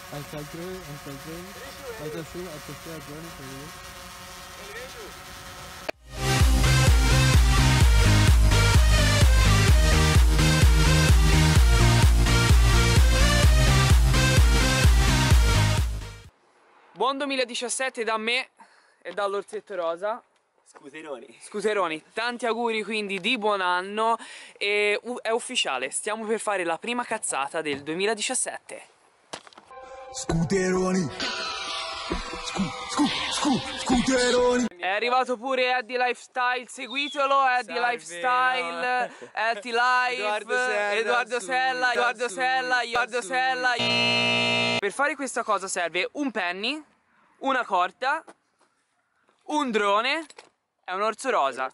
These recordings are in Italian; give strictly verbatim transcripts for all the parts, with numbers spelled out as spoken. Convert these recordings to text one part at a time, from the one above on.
Alza il drone, alza il drone, alza su, alza su il drone, per vedere. Buon duemiladiciassette da me e dall'Orsetto Rosa. Scuteroni. Scuteroni, tanti auguri quindi di buon anno e uh, è ufficiale, stiamo per fare la prima cazzata del duemiladiciassette. Scuteroni. Scu, scu, scu, scuteroni. È arrivato pure Eddie Lifestyle, seguitelo, Eddie Salve, Lifestyle, Eddie Life, Edoardo Sella, Edoardo su, Sella, Edoardo su, Sella, su. Edoardo Sella. Per fare questa cosa serve un penny, una corda, un drone e un orso rosa.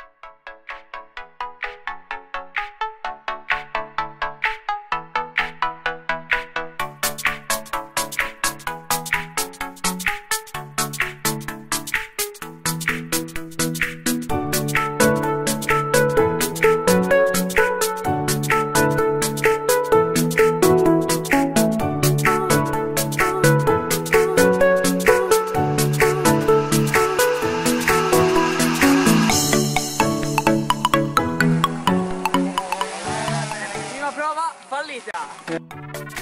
Prova fallita.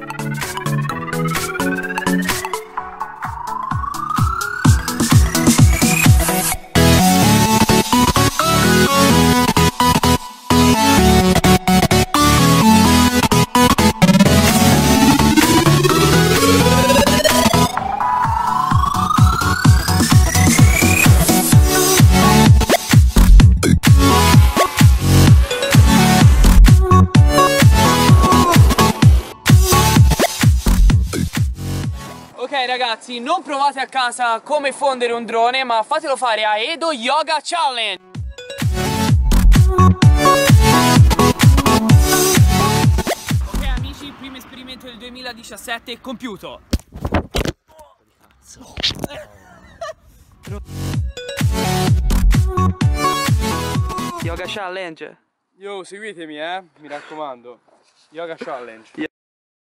Ok ragazzi, non provate a casa come fondere un drone, ma fatelo fare a Edo Yoga Challenge. Ok amici, il primo esperimento del duemiladiciassette compiuto. Yoga Challenge. Yo, seguitemi, eh, mi raccomando. Yoga Challenge.